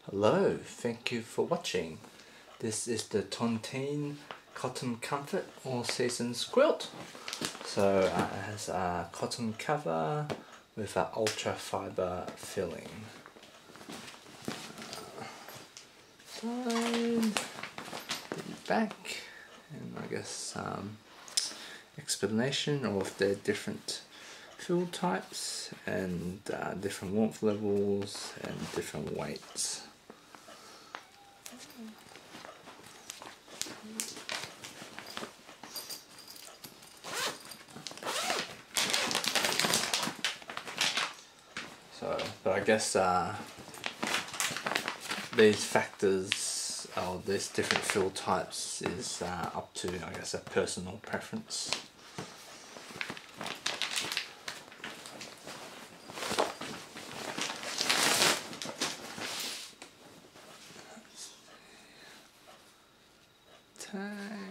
Hello, thank you for watching. This is the Tontine Cotton Comfort All Seasons quilt. So it has a cotton cover with an ultra fiber filling. Side, the back, and I guess explanation of their different fill types and different warmth levels and different weights. So, but I guess these factors or these different fill types is up to, I guess, a personal preference. Time.